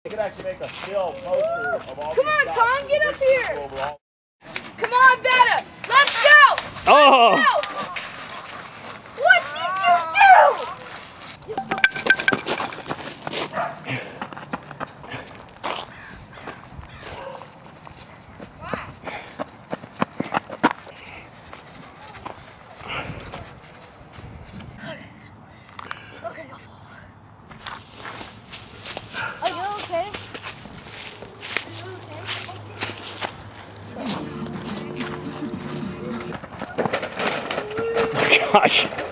They could actually make a still poster of all. Come on, Tom, get up here. Come on, Betta. Let's go. Oh! Let's go. What did you do? Okay, are you okay? Gosh.